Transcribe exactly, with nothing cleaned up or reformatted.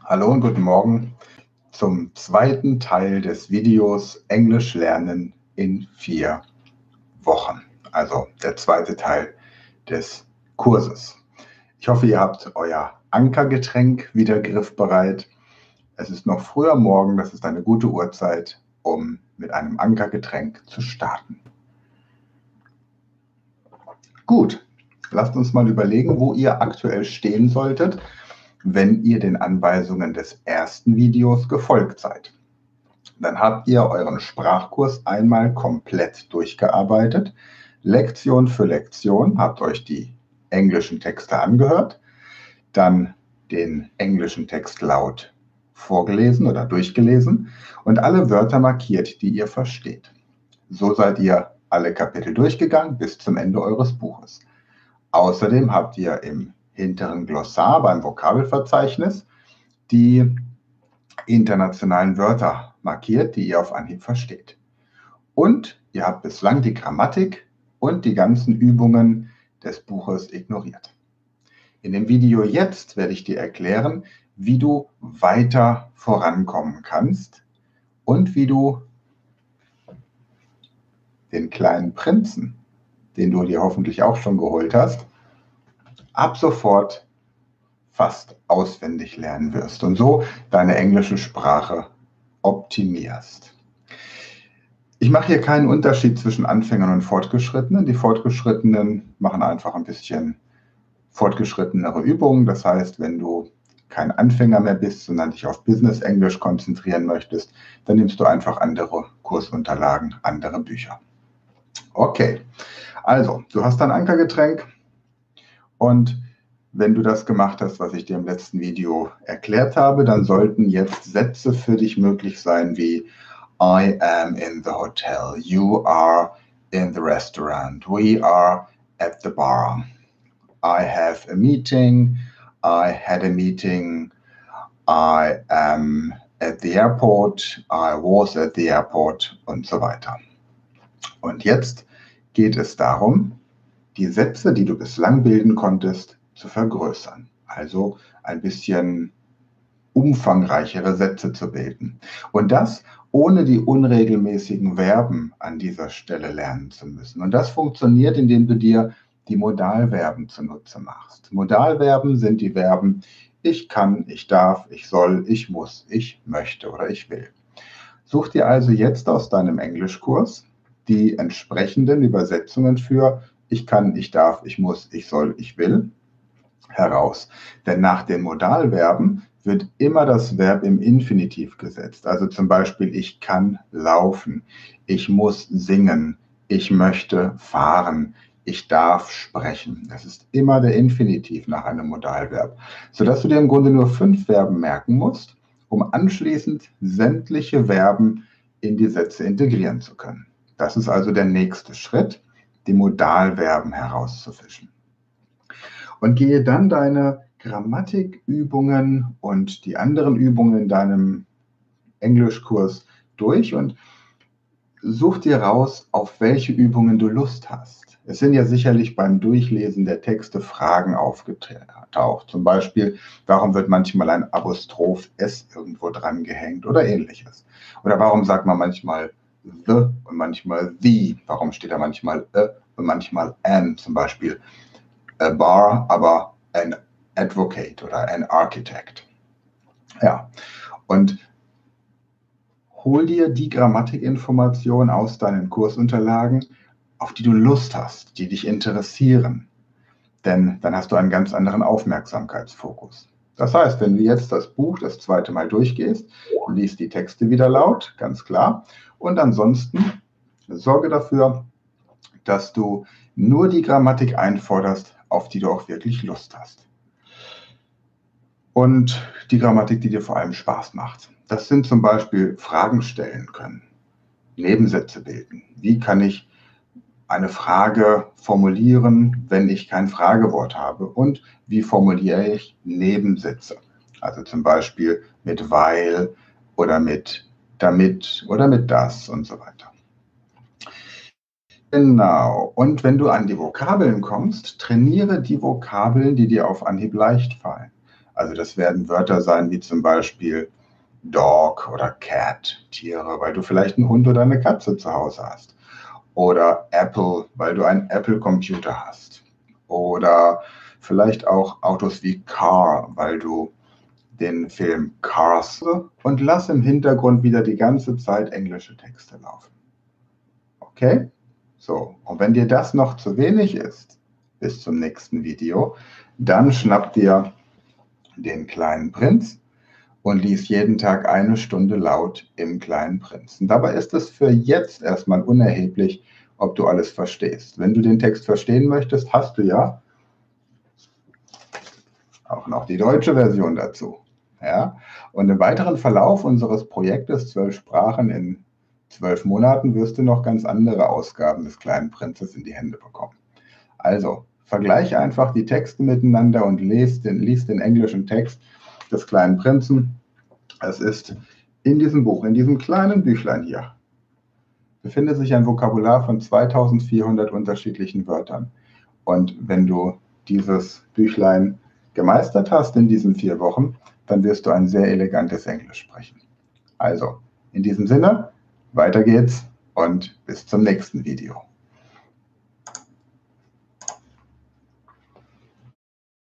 Hallo und guten Morgen zum zweiten Teil des Videos Englisch lernen in vier Wochen. Also der zweite Teil des Kurses. Ich hoffe, ihr habt euer Ankergetränk wieder griffbereit. Es ist noch früh am Morgen, das ist eine gute Uhrzeit, um mit einem Ankergetränk zu starten. Gut, lasst uns mal überlegen, wo ihr aktuell stehen solltet, wenn ihr den Anweisungen des ersten Videos gefolgt seid. Dann habt ihr euren Sprachkurs einmal komplett durchgearbeitet. Lektion für Lektion habt euch die englischen Texte angehört, dann den englischen Text laut vorgelesen oder durchgelesen und alle Wörter markiert, die ihr versteht. So seid ihr alle Kapitel durchgegangen bis zum Ende eures Buches. Außerdem habt ihr im hinteren Glossar beim Vokabelverzeichnis die internationalen Wörter markiert, die ihr auf Anhieb versteht. Und ihr habt bislang die Grammatik und die ganzen Übungen des Buches ignoriert. In dem Video jetzt werde ich dir erklären, wie du weiter vorankommen kannst und wie du den kleinen Prinzen, den du dir hoffentlich auch schon geholt hast, ab sofort fast auswendig lernen wirst und so deine englische Sprache optimierst. Ich mache hier keinen Unterschied zwischen Anfängern und Fortgeschrittenen. Die Fortgeschrittenen machen einfach ein bisschen fortgeschrittenere Übungen. Das heißt, wenn du kein Anfänger mehr bist, sondern dich auf Business Englisch konzentrieren möchtest, dann nimmst du einfach andere Kursunterlagen, andere Bücher. Okay, also du hast dein Ankergetränk und wenn du das gemacht hast, was ich dir im letzten Video erklärt habe, dann sollten jetzt Sätze für dich möglich sein wie I am in the hotel, you are in the restaurant, we are at the bar, I have a meeting, I had a meeting, I am at the airport, I was at the airport und so weiter. Und jetzt geht es darum, die Sätze, die du bislang bilden konntest, zu vergrößern. Also ein bisschen umfangreichere Sätze zu bilden. Und das ohne die unregelmäßigen Verben an dieser Stelle lernen zu müssen. Und das funktioniert, indem du dir die Modalverben zunutze machst. Modalverben sind die Verben ich kann, ich darf, ich soll, ich muss, ich möchte oder ich will. Such dir also jetzt aus deinem Englischkurs die entsprechenden Übersetzungen für ich kann, ich darf, ich muss, ich soll, ich will heraus. Denn nach den Modalverben wird immer das Verb im Infinitiv gesetzt. Also zum Beispiel, ich kann laufen, ich muss singen, ich möchte fahren, ich darf sprechen. Das ist immer der Infinitiv nach einem Modalverb, sodass du dir im Grunde nur fünf Verben merken musst, um anschließend sämtliche Verben in die Sätze integrieren zu können. Das ist also der nächste Schritt, die Modalverben herauszufischen. Und gehe dann deine Grammatikübungen und die anderen Übungen in deinem Englischkurs durch und such dir raus, auf welche Übungen du Lust hast. Es sind ja sicherlich beim Durchlesen der Texte Fragen aufgetaucht. Zum Beispiel, warum wird manchmal ein Apostroph S irgendwo dran gehängt oder ähnliches. Oder warum sagt man manchmal the und manchmal the? Warum steht da manchmal a und manchmal an? Zum Beispiel a bar, aber an advocate oder an architect. Ja, und hol dir die Grammatikinformationen aus deinen Kursunterlagen, auf die du Lust hast, die dich interessieren. Denn dann hast du einen ganz anderen Aufmerksamkeitsfokus. Das heißt, wenn du jetzt das Buch das zweite Mal durchgehst, liest die Texte wieder laut, ganz klar. Und ansonsten sorge dafür, dass du nur die Grammatik einforderst, auf die du auch wirklich Lust hast. Und die Grammatik, die dir vor allem Spaß macht. Das sind zum Beispiel Fragen stellen können, Nebensätze bilden. Wie kann ich eine Frage formulieren, wenn ich kein Fragewort habe? Und wie formuliere ich Nebensätze? Also zum Beispiel mit weil oder mit damit oder mit das und so weiter. Genau. Und wenn du an die Vokabeln kommst, trainiere die Vokabeln, die dir auf Anhieb leicht fallen. Also das werden Wörter sein wie zum Beispiel Dog oder Cat, Tiere, weil du vielleicht einen Hund oder eine Katze zu Hause hast. Oder Apple, weil du einen Apple-Computer hast. Oder vielleicht auch Autos wie Car, weil du den Film Cars, und lass im Hintergrund wieder die ganze Zeit englische Texte laufen. Okay? So, und wenn dir das noch zu wenig ist, bis zum nächsten Video, dann schnapp dir den Kleinen Prinz und lies jeden Tag eine Stunde laut im Kleinen Prinzen. Dabei ist es für jetzt erstmal unerheblich, ob du alles verstehst. Wenn du den Text verstehen möchtest, hast du ja auch noch die deutsche Version dazu. Ja? Und im weiteren Verlauf unseres Projektes zwölf Sprachen in zwölf Monaten wirst du noch ganz andere Ausgaben des Kleinen Prinzes in die Hände bekommen. Also, vergleiche einfach die Texte miteinander und lies den, lies den englischen Text des Kleinen Prinzen. Es ist in diesem Buch, in diesem kleinen Büchlein hier, befindet sich ein Vokabular von zweitausendvierhundert unterschiedlichen Wörtern. Und wenn du dieses Büchlein gemeistert hast in diesen vier Wochen, dann wirst du ein sehr elegantes Englisch sprechen. Also, in diesem Sinne, weiter geht's und bis zum nächsten Video.